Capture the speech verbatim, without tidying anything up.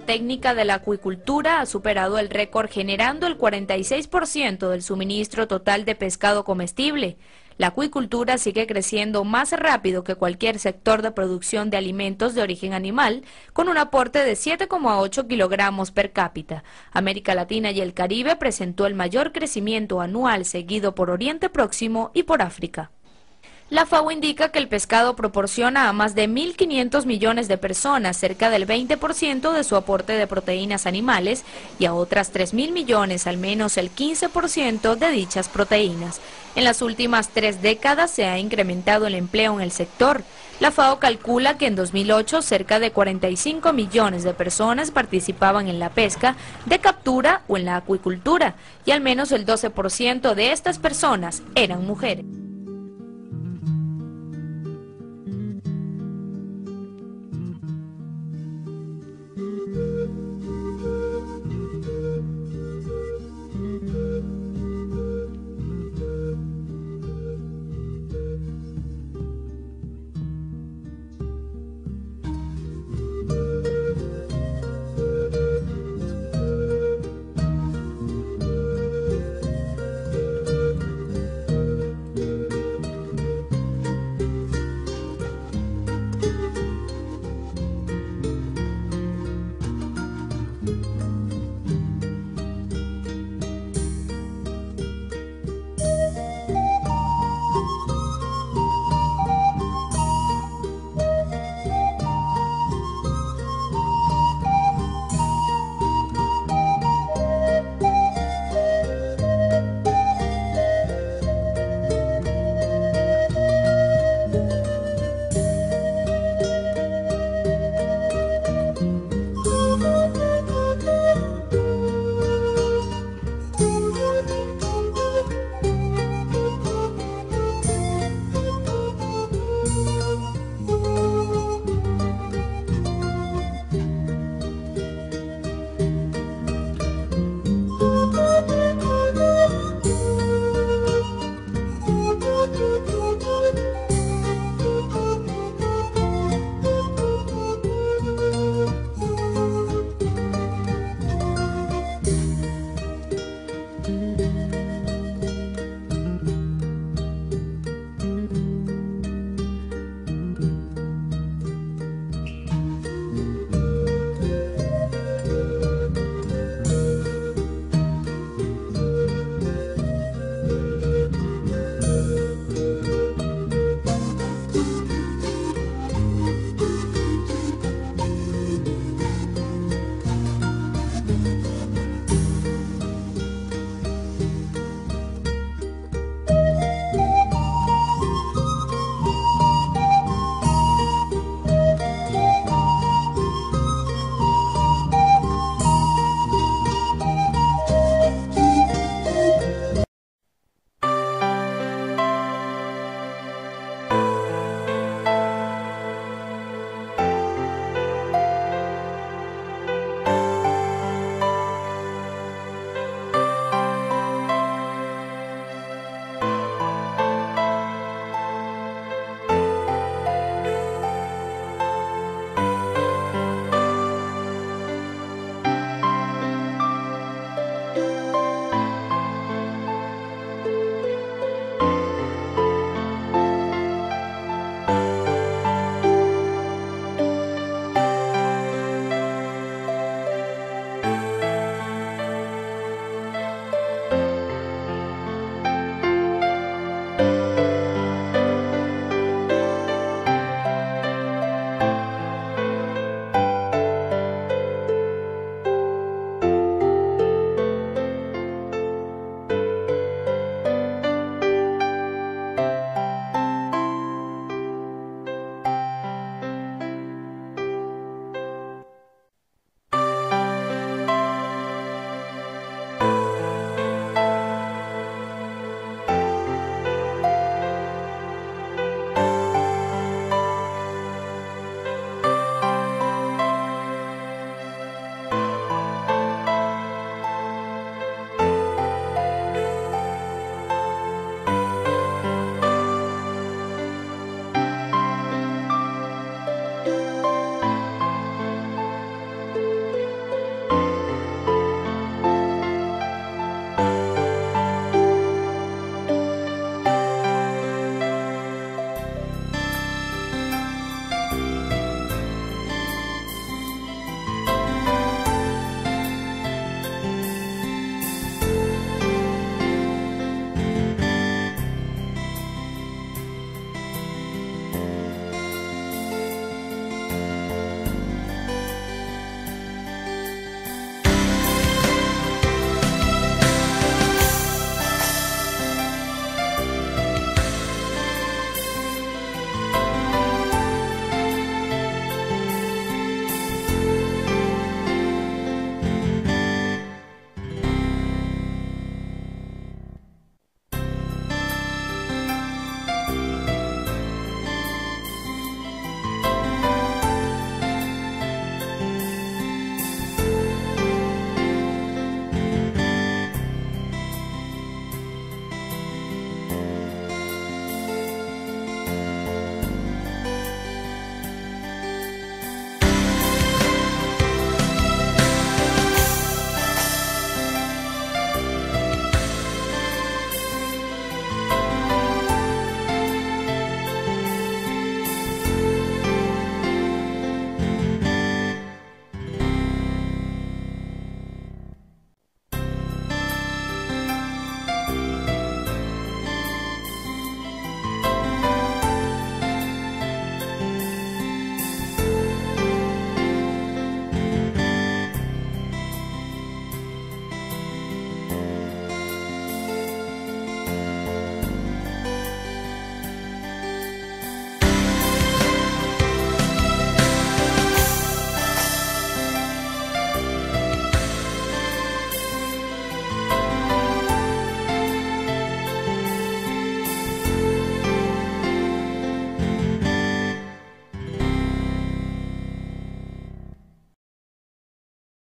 técnica de la acuicultura ha superado el récord, generando el cuarenta y seis por ciento del suministro total de pescado comestible. La acuicultura sigue creciendo más rápido que cualquier sector de producción de alimentos de origen animal, con un aporte de siete coma ocho kilogramos per cápita. América Latina y el Caribe presentó el mayor crecimiento anual, seguido por Oriente Próximo y por África. La FAO indica que el pescado proporciona a más de mil quinientos millones de personas cerca del veinte por ciento de su aporte de proteínas animales y a otras tres mil millones al menos el quince por ciento de dichas proteínas. En las últimas tres décadas se ha incrementado el empleo en el sector. La FAO calcula que en dos mil ocho cerca de cuarenta y cinco millones de personas participaban en la pesca de captura o en la acuicultura y al menos el doce por ciento de estas personas eran mujeres.